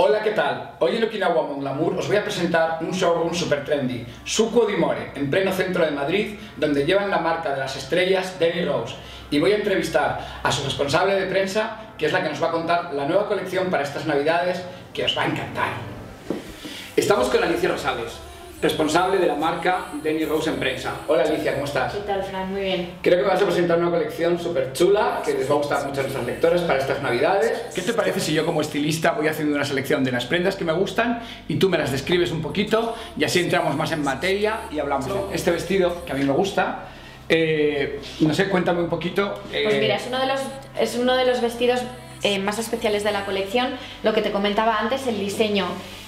Hola, ¿qué tal? Hoy en Okinawa Mon Glamour os voy a presentar un showroom super trendy, Sukuo di More, en pleno centro de Madrid, donde llevan la marca de las estrellas Dani Rose. Y voy a entrevistar a su responsable de prensa, que es la que nos va a contar la nueva colección para estas navidades, que os va a encantar. Estamos con Alicia Rosales, responsable de la marca Dani Rose en prensa. Hola Alicia, ¿cómo estás? ¿Qué tal, Fran? Muy bien. Creo que me vas a presentar una colección súper chula que les va a gustar mucho a nuestras lectoras para estas navidades. ¿Qué te parece si yo como estilista voy haciendo una selección de las prendas que me gustan y tú me las describes un poquito y así entramos más en materia y hablamos de este vestido que a mí me gusta? No sé, cuéntame un poquito. Pues mira, es uno de los vestidos más especiales de la colección. Lo que te comentaba antes, el diseño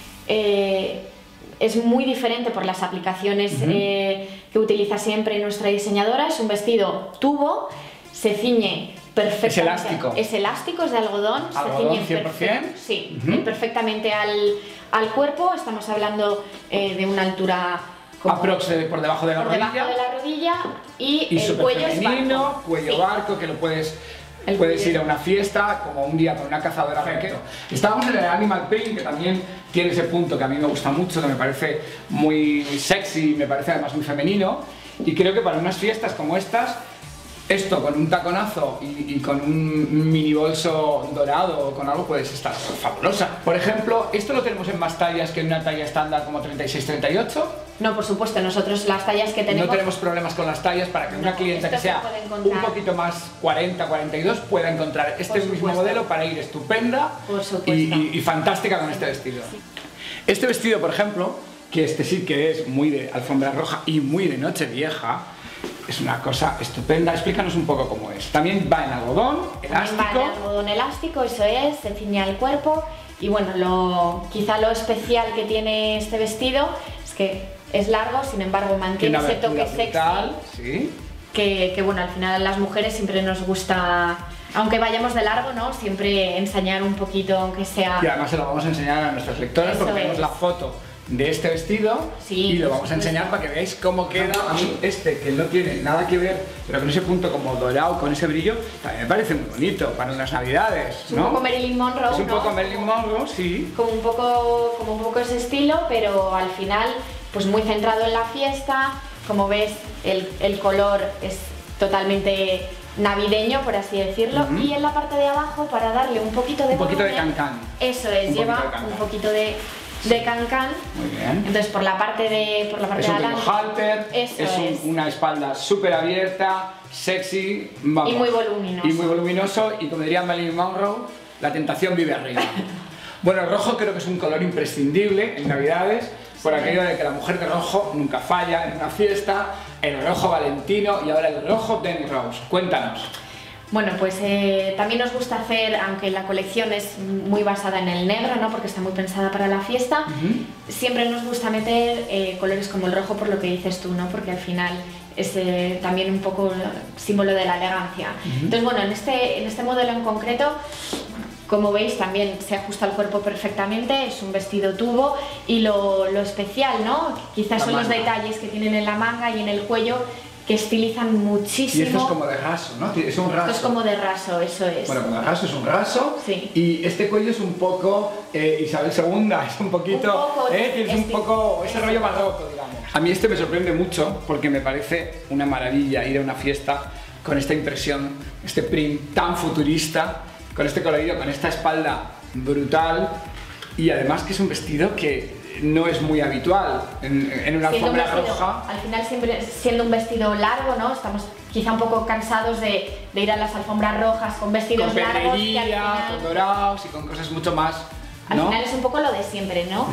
es muy diferente por las aplicaciones que utiliza siempre nuestra diseñadora. Es un vestido tubo, se ciñe perfectamente. Es elástico. Es elástico, es de algodón. ¿Algodón se ciñe 100%? Sí, perfectamente al cuerpo. Estamos hablando de una altura aprox por debajo de la rodilla. Debajo de la rodilla y el súper cuello femenino, es barco. cuello Sí. barco, que lo puedes cuello. ir a una fiesta, como un día con una cazadora vaquero. Estábamos en el Animal Print, que también tiene ese punto que a mí me gusta mucho, que me parece muy sexy, me parece además muy femenino, y creo que para unas fiestas como estas, esto con un taconazo y con un mini bolso dorado o con algo puedes estar fabulosa. Por ejemplo, esto lo tenemos en más tallas que en una talla estándar como 36-38. No, por supuesto, nosotros las tallas que tenemos... No tenemos problemas con las tallas para que una clienta que sea un poquito más 40-42 pueda encontrar este mismo modelo para ir estupenda y fantástica con este vestido. Sí. Este vestido, por ejemplo, que este sí que es muy de alfombra roja y muy de Nochevieja, es una cosa estupenda. Explícanos un poco cómo es. También va en algodón elástico. Va en algodón elástico, eso es, se ciñe al cuerpo. Y bueno, quizá lo especial que tiene este vestido es que es largo, sin embargo mantiene ese toque brutal, sexy. ¿sí? Que bueno, al final a las mujeres siempre nos gusta, aunque vayamos de largo, ¿no? Siempre enseñar un poquito, aunque sea... Y además se lo vamos a enseñar a nuestras lectoras porque tenemos la foto de este vestido y lo vamos a enseñar para que veáis cómo queda. A mí este, que no tiene nada que ver, pero con ese punto como dorado, con ese brillo, también me parece muy bonito para unas navidades, ¿no? Es un poco Marilyn Monroe, es un poco Marilyn Monroe, sí. Como un poco ese estilo, pero al final pues muy centrado en la fiesta. Como ves, el color es totalmente navideño, por así decirlo, y en la parte de abajo, para darle un poquito de cancán. Eso es, lleva un poquito de cancán. Muy bien. Entonces por la parte de adelante, halter, es una espalda súper abierta, sexy, vamos, y muy voluminoso. Y muy voluminoso, y como diría Marilyn Monroe, la tentación vive arriba. Bueno, el rojo creo que es un color imprescindible en navidades, por aquello de que la mujer de rojo nunca falla en una fiesta, el rojo valentino y ahora el rojo Dani Rose. Cuéntanos. Bueno, pues también nos gusta hacer, aunque la colección es muy basada en el negro, ¿no? Porque está muy pensada para la fiesta, siempre nos gusta meter colores como el rojo, por lo que dices tú, ¿no? Porque al final es también un poco símbolo de la elegancia. Entonces, bueno, en este modelo en concreto, como veis, también se ajusta al cuerpo perfectamente, es un vestido tubo, y lo especial, ¿no? Quizás son los detalles que tienen en la manga y en el cuello, que estilizan muchísimo. Y esto es como de raso, ¿no? Es un raso. Esto es como de raso, eso es. Bueno, como de raso es un raso. Sí. Y este cuello es un poco Isabel II, es un poquito, tienes un poco ese rollo barroco, digamos. A mí este me sorprende mucho porque me parece una maravilla ir a una fiesta con esta impresión, este print tan futurista, con este colorido, con esta espalda brutal, y además que es un vestido que no es muy habitual en una alfombra roja. Al final, siempre siendo un vestido largo, ¿no? Estamos quizá un poco cansados de ir a las alfombras rojas con vestidos largos. Con pedrería, con dorados y con cosas mucho más, ¿no? Al final es un poco lo de siempre, ¿no?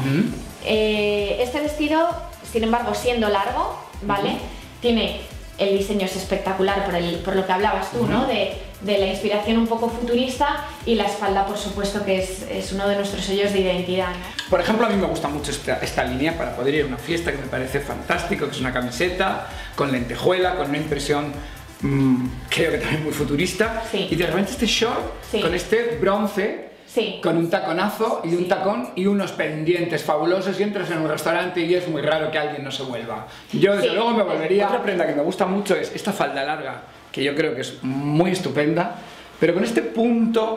Este vestido, sin embargo, siendo largo, ¿vale? Tiene... El diseño es espectacular por lo que hablabas tú, ¿no? De la inspiración un poco futurista, y la espalda, por supuesto, que es uno de nuestros sellos de identidad, ¿no? Por ejemplo, a mí me gusta mucho esta línea para poder ir a una fiesta, que me parece fantástico, que es una camiseta con lentejuela, con una impresión creo que también muy futurista, y de repente este short con este bronce, con un taconazo y un tacón y unos pendientes fabulosos, y entras en un restaurante y es muy raro que alguien no se vuelva. Yo desde luego me volvería. Otra prenda que me gusta mucho es esta falda larga, que yo creo que es muy estupenda, pero con este punto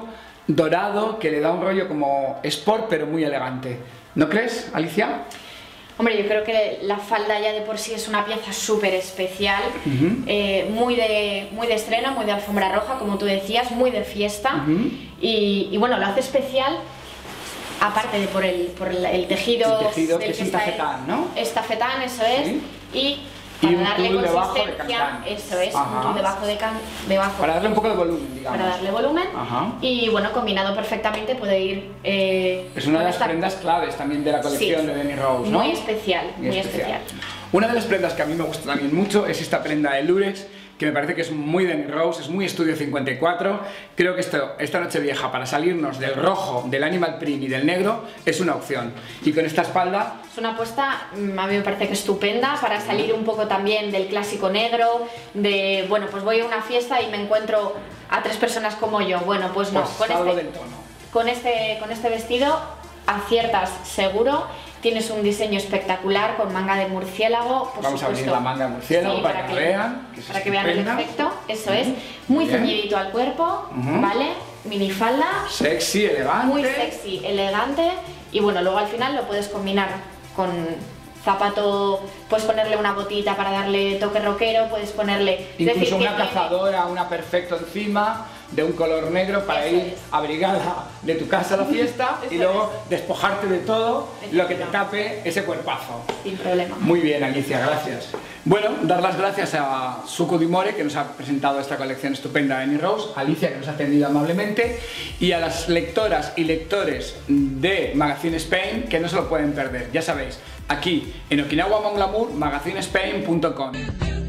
dorado que le da un rollo como sport pero muy elegante. ¿No crees, Alicia? Hombre, yo creo que la falda ya de por sí es una pieza súper especial, muy de estreno, muy de alfombra roja, como tú decías, muy de fiesta, y bueno, lo hace especial, aparte de por el tejido, el tejido que es un tafetán, ¿no? Es tafetán, eso es, Sí. y Y para un darle tul debajo de consistencia, cancán. eso es, Ajá. un tul debajo, Para darle un poco de volumen, digamos. para darle volumen, Ajá. y bueno, combinado perfectamente puede ir... Es una de las prendas claves también de la colección Sí. de Deni Rose, ¿no? Muy especial, muy especial. Una de las prendas que a mí me gusta también mucho es esta prenda de Lurex, que me parece que es muy Deni Rose, es muy Estudio 54. Creo que esta Nochevieja, para salirnos del rojo, del animal print y del negro, es una opción. Y con esta espalda... Es una apuesta, a mí me parece que estupenda, para salir un poco también del clásico negro, de, bueno, pues voy a una fiesta y me encuentro a 3 personas como yo. Bueno, pues no, Pues salgo del tono. con este vestido aciertas seguro. Tienes un diseño espectacular con manga de murciélago, por Vamos supuesto. a abrir la manga de murciélago, Sí, para que vean. Para que vean el estupenda. efecto, eso es. Muy Bien. ceñidito al cuerpo, ¿vale? Minifalda. Sexy, elegante. Muy sexy, elegante, y bueno, luego al final lo puedes combinar con zapato, puedes ponerle una botita para darle toque rockero, puedes ponerle... es Incluso decir, que una cazadora, una perfecto encima, de un color negro para Eso ir es. abrigada de tu casa a la fiesta y Eso luego despojarte de todo lo que te tape ese cuerpazo. Sin problema. Muy bien, Alicia, gracias. Bueno, dar las gracias a Suco Di More, que nos ha presentado esta colección estupenda de Deni Rose, a Alicia, que nos ha atendido amablemente, y a las lectoras y lectores de Magazine Spain, que no se lo pueden perder. Ya sabéis, aquí en Okinawa Mon Glamour, magazinespain.com.